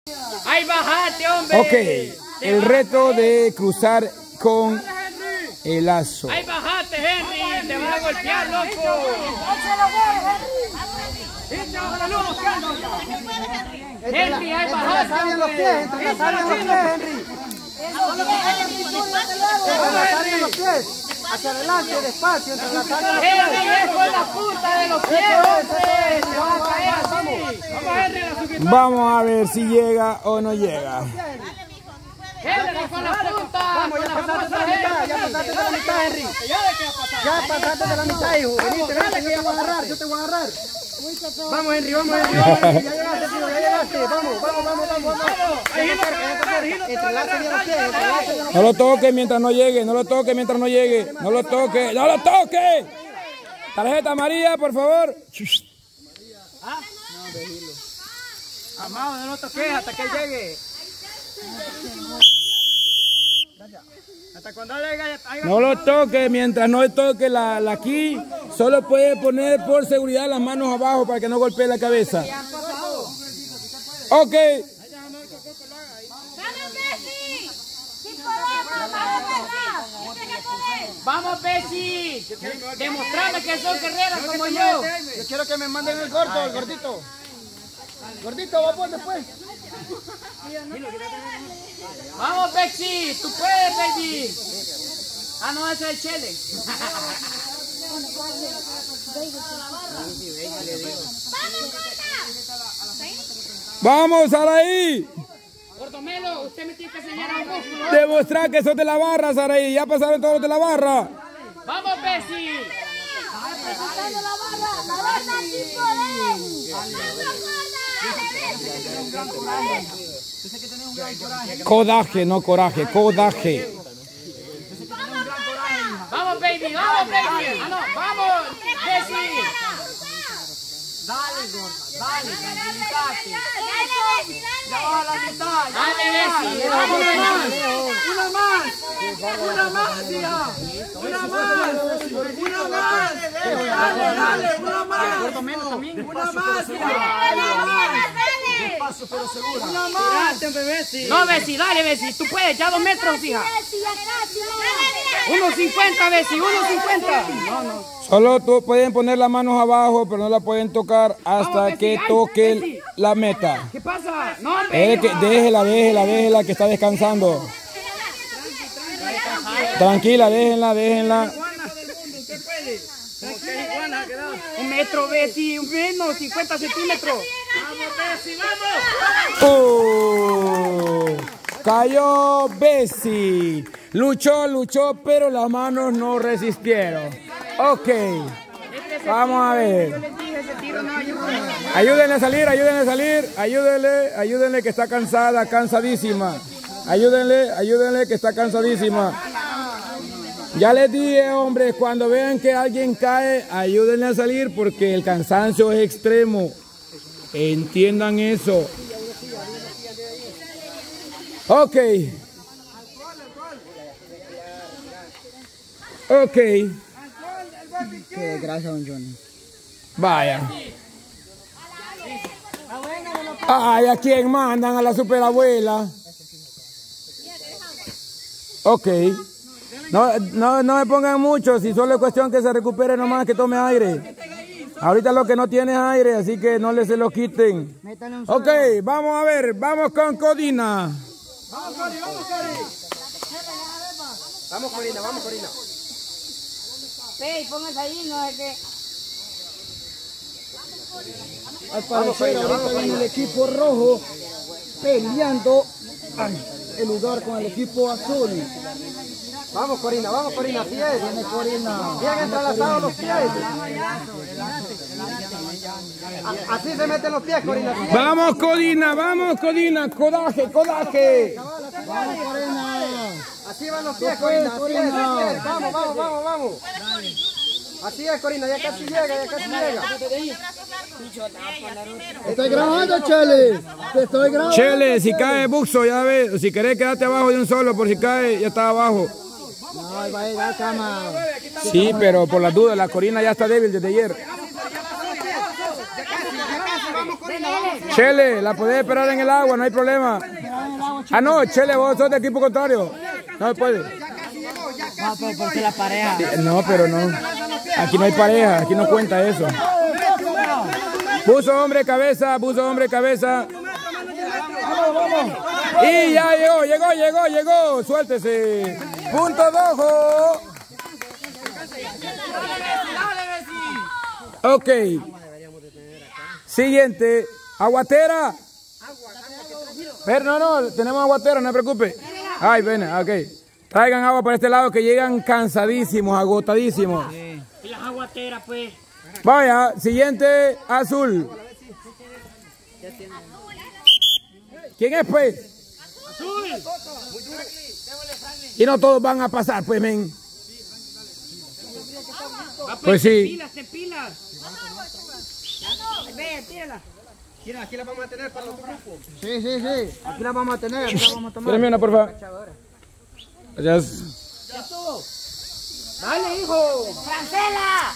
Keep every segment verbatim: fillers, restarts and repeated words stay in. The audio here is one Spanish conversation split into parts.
¡Ay, bajate, hombre! Ok, el reto de cruzar con el lazo. ¡Ay, bajate, Henry! ¡Te van a golpear, loco! Henry, ay, bajate, Entrelazar bien los pies, entrelazar bien los pies, Henry. Entrelazar bien los pies. Hacia adelante, despacio, entrelazar bien los pies. Henry, es con la punta de los pies, hombre. Se van a caer así. Vamos, Henry, la suscripción. Vamos a ver si llega o no llega. Henry, con la punta. Vamos, ya pasaste de la mitad, ya pasaste de la mitad, Henry. Ya pasaste de la mitad, hijo. Venite, venite, yo te voy a agarrar, yo te voy a agarrar. Vamos, Henry, vamos, Henry, vamos, Henry. Ya llegaste, tío, ya llegaste. Vamos, vamos, vamos, vamos, vamos. Entrelaza bien los pies, entrelaza bien los pies. No lo toque mientras no llegue, no lo toque mientras no llegue, no lo toque, no lo toque. Tarjeta amarilla, por favor. Amado, no lo toques hasta que él llegue. Hasta cuando llegue. No lo toque mientras no toque la, la aquí. Solo puede poner por seguridad las manos abajo para que no golpee la cabeza. Ok. Vamos, Bessie. Demostrarle que son guerreras como yo. Yo quiero que me manden el gordo, el gordito. Gordito, vamos después. Vamos, Bessie. Tú puedes, baby. Ah, no, ese es el Chele. Vamos, Saraí. Gordomelo, usted me tiene que enseñar a un músculo. Demostrar que sos de la barra, Saraí. Ya pasaron todos de la barra. Vamos, Bessie. Codaje, no coraje, codaje. Vamos, baby, vamos, baby. Ah, no, vamos, Bessie. Dale, gordo, dale, tranquilízate. Ya vas a la mitad. Dale, Bessie. Vamos, Dale, una Bessie. más, una más, una más, hija. Una más, una más. Dale, dale, una más. Una más, hija. Una más. Despacio, pero seguro. Una más. No, Bessie, dale, Bessie. Tú puedes, ya dos metros, hija. uno cincuenta, Bessie, uno cincuenta. No, no. Solo tú pueden poner las manos abajo, pero no la pueden tocar hasta Vamos, que Bessie, toque ay, Bessie. la meta. ¿Qué pasa? No, hombre. Es que déjela, déjela, déjela que está descansando. Tranquila, déjenla, déjenla. Un metro, Bessie, un menos, cincuenta centímetros. Oh, cayó Bessie. Luchó, luchó, pero las manos no resistieron. Ok. Vamos a ver. Ayúdenle a salir, ayúdenle a salir. Ayúdenle, ayúdenle que está cansada, cansadísima. Ayúdenle, ayúdenle que está cansadísima. Ya les dije, hombres, cuando vean que alguien cae, ayúdenle a salir porque el cansancio es extremo. Entiendan eso. Ok. Ok. Gracias, don Johnny. Vaya. Ay, ¿a quién mandan? A la superabuela. Ok. No, no, no me pongan mucho, si solo es cuestión que se recupere nomás, que tome aire. Ahorita lo que no tiene es aire, así que no le se lo quiten. Ok, vamos a ver, vamos con Codina. Vamos, Cori, vamos, Cori. Vamos, Corina, vamos, Corina. Ve, póngase ahí, no es que... Al parecer, ahorita viene el equipo rojo peleando el lugar con el equipo azul. Vamos, Corina, vamos, Corina, así es. Viene Corina. Bien entrelazados los pies. Así se meten los pies, Corina. Vamos, Codina, vamos, Codina, codaje, codaje. Vamos, Corina. Así van los pies, Corina, así es, así es. Vamos, vamos, vamos, vamos. Así es, Corina, ya casi llega, ya casi llega. Te estoy grabando, Chele. Te estoy grabando. Chele, si cae buxo, ya ves. Si querés quedarte abajo de un solo, por si cae, ya está abajo. No, va a llegar cama. Sí, pero por las dudas, la Corina ya está débil desde ayer. Chele, la podés esperar en el agua, no hay problema. Ah, no, Chele, vos sos de equipo contrario. No se puede. No, pero porque la pareja. Sí, no, pero no. Aquí no hay pareja, aquí no cuenta eso. Puso hombre cabeza, puso hombre cabeza. Y ya llegó, llegó, llegó, llegó. Suéltese. Punto rojo. Ok. Siguiente. Aguatera. Pero no, no, tenemos aguatera, no se preocupe. Ay, ven, ok. Traigan agua para este lado que llegan cansadísimos, agotadísimos. Y las aguateras, pues. Vaya, siguiente, azul. ¿Quién es, pues? Azul. Y no todos van a pasar, pues, men. Pues sí. Pilas, te pilas. Ve, tírala. Mira, aquí la vamos a tener para los grupos. Sí, sí, sí. Aquí la vamos a tener, aquí la vamos a tomar. Espérame una, por favor. Gracias. Ya estuvo. Dale, hijo. ¡Francela!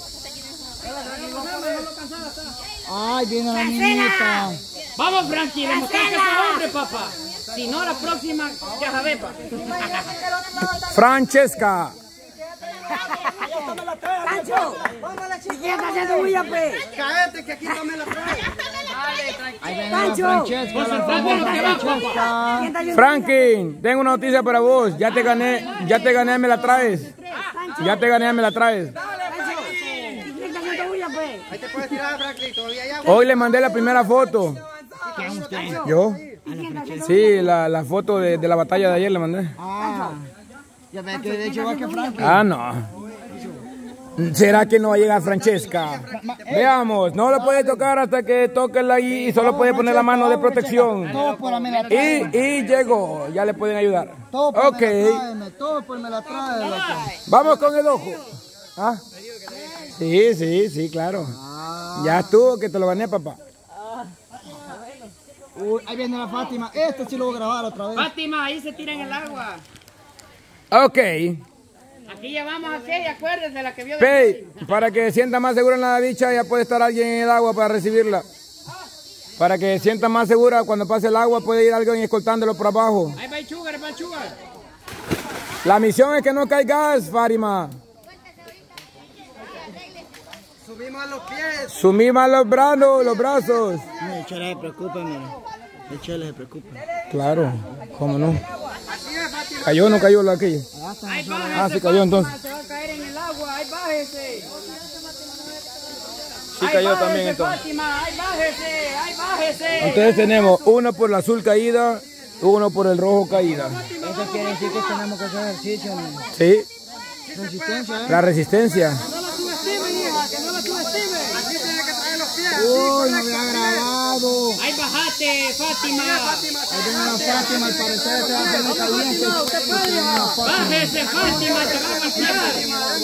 Ay, viene la niñita. Vamos, Frankie, demostrate que sos hombre, papá. Si no, la próxima, ya sabes, pa. Francesca. Pancho, ¿qué está haciendo bulla, pues? Cállate que aquí no me la trae. Ahí viene la Pancho. Francesca, la famosa Francesca. Franklin, tengo una noticia para vos. Ya te gané, ya te gané, me la traes. Ya te gané, me la traes. ¿Qué está haciendo bulla, pues? Ahí te puedes tirar, Franklin, todavía hay agua. Hoy le mandé la primera foto. ¿Yo? Sí, la, la foto de, de la batalla de ayer le mandé. Ah, ya ves que de hecho va que Franklin. Ah, no. ¿Será que no va a llegar Francesca? Veamos, no lo puede tocar hasta que toque la I y solo puede poner la mano de protección. Todo por me la Y, trae. y llegó, ya le pueden ayudar. Todo por Ok, me la trae, todo por me la trae, loco. vamos con el ojo. ¿Ah? Sí, sí, sí, claro. Ya estuvo que te lo gané, papá. Uy, ahí viene la Fátima. Este sí lo voy a grabar otra vez. Fátima, ahí se tira en el agua. Ok. Aquí llevamos a aquella, acuérdese, la que vio de... Pey, para que se sienta más segura en la dicha, ya puede estar alguien en el agua para recibirla. Para que se sienta más segura, cuando pase el agua puede ir alguien escoltándolo por abajo. Ahí va el sugar, ahí va el sugar. La misión es que no caigas, Fátima. Subimos a los pies. Sumí más los brazos, los brazos. No, el Chele se preocupa, mira. El Chele se preocupa. Claro, cómo no. ¿Cayó o no cayó la aquella? Ahí bájese, Ah, sí cayó entonces. se va a caer en el agua, ahí bájese. Sí Ahí cayó bájese, también entonces. Fátima, ahí bájese, ahí bájese. Entonces tenemos uno por la azul caída, uno por el rojo caída. Eso quiere decir que tenemos que hacer ejercicio, ¿no? Sí, Resistencia, ¿eh? la resistencia. No la subestime, hija, que no la subestime. Aquí tiene que traer los pies. Uy, no había grabado. Ahí bajate, Fátima. Ahí viene la Fátima, al parecer se va a poner caliente. Bájese, Fátima, te va a golpear.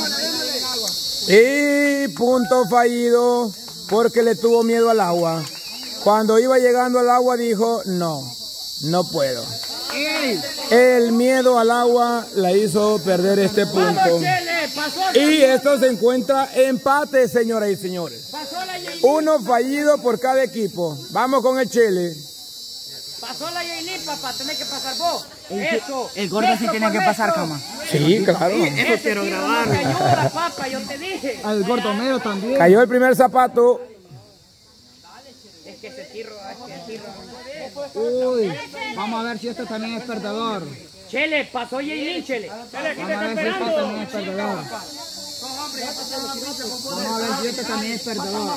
Y punto fallido porque le tuvo miedo al agua. Cuando iba llegando al agua dijo, no, no puedo. El miedo al agua la hizo perder este punto. Vamos, Chele, pasó, Y esto se encuentra empate, señoras y señores. pasó la Yailin, Uno fallido por cada equipo. Vamos con el Chele. pasó la Yailin, papá, tenés que pasar vos. Eso. El gordo sí eso, tiene que correcto. pasar, cama. Sí, claro. Eso quiero grabar. Ayuda, papá, yo te dije. Al gordo mero también. Cayó el primer zapato. Es que ese tiro, es que ese tiro. Uy, vamos a ver si este también es perdedor. Chele, pasó Yailin, Chele. Chele, aquí te Vamos a está ver si este también esperando. es perdedor. Vamos a ver si este también es perdedor.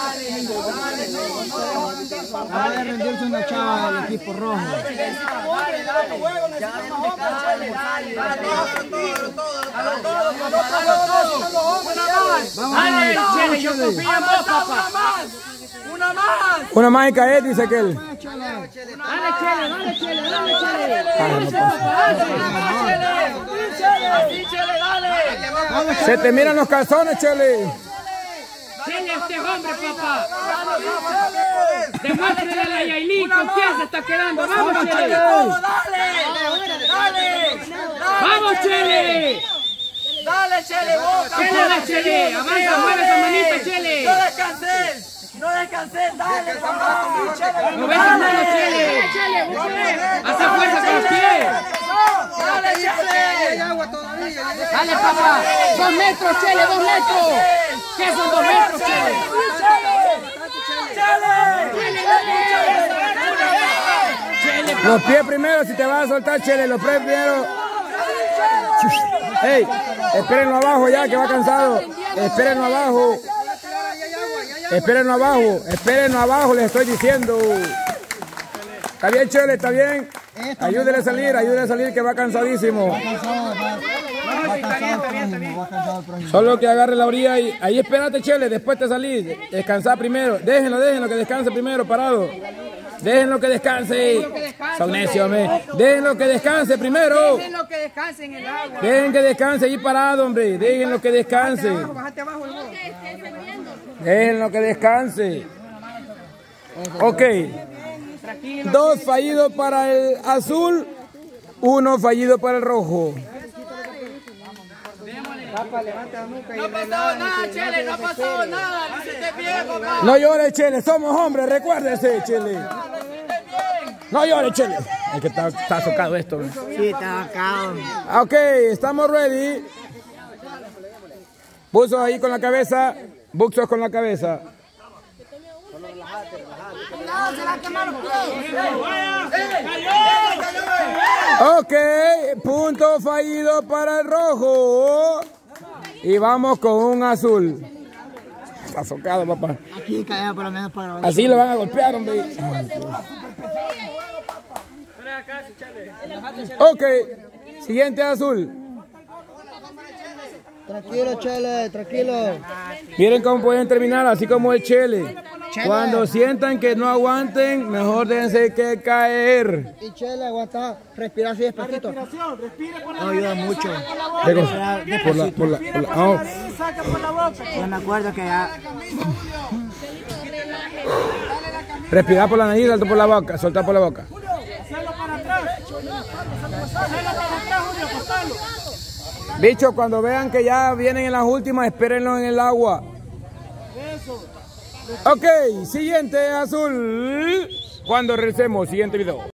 Acaba de rendirse una chava del equipo rojo. Vamos a Dale, ver. Chele, yo confío en vos, papá. Una más y cae, dice aquel. Dale, Chele, dale, Chele, dale, Chele. Ah, no pasa. Se te miran los calzones, Chele. Chele, este hombre, papá. Demuéstrele a la Yailin con quién se está quedando. Vamos, Chele. Vamos, Chele. Dale, Chele, vos, Chele, dale, Chele. Avanza, mueve esa manita, Chele. No descanses. No descanses, dale. No ves a nadie, Chele. Chele, búscale. Hace fuerza con los pies. Dale, Chele. Hay agua todavía. Dale, papá. Dos metros, Chele, dos metros. ¿Qué son dos metros, Chele? Los pies primero, si te vas a soltar, Chele, los pies primero. Ey, espérenlo abajo ya, que va cansado. Espérenlo abajo. Espérenlo abajo, espérenlo abajo, les estoy diciendo. ¿Está bien, Chele? ¿Está bien? Ayúdele a salir, ayúdele a salir, que va cansadísimo. Solo que agarre la orilla y ahí espérate, Chele, después te salís. Descansar primero. Déjenlo, déjenlo que descanse primero, parado. Déjenlo que descanse. Son necios, hombre. Déjenlo que descanse primero. Déjenlo que descanse en el agua. Dejen que descanse ahí parado, hombre. Déjenlo que descanse. Bájate abajo, hermano. Déjenlo que descanse. Ok. Dos fallidos para el azul, uno fallido para el rojo. Papá, levanta la nuca y No ha pasado nada, Chele, no ha pasado nada. Lo hiciste bien, papá. No llores, Chele, somos hombres, recuérdese, Chele. No llores, Chele. Es que está, está socado esto. ¿No? Sí, está acá. Ok, estamos ready. Buzos ahí con la cabeza. Buxos con la cabeza. Ok, punto fallido para el rojo. Y vamos con un azul. Está socado, papá. Aquí cae por lo menos para Así lo van a golpear, hombre. Ok, siguiente azul. Tranquilo, Chele, tranquilo. Miren cómo pueden terminar, así como el Chele. Cuando sientan que no aguanten, mejor déjense que caer. Y Chele, aguanta, respira así despacito. Respiración, respire por la No ayuda mucho. Por la, por la, por la, oh. saca por la boca. Yo me acuerdo que ya... Respirar por la nariz, salto por la boca, soltar por la boca. Hacelo para atrás. Hacelo para atrás, Julio, pasalo. Bicho, cuando vean que ya vienen en las últimas, espérenlo en el agua. Ok, siguiente azul. Cuando regresemos, siguiente video.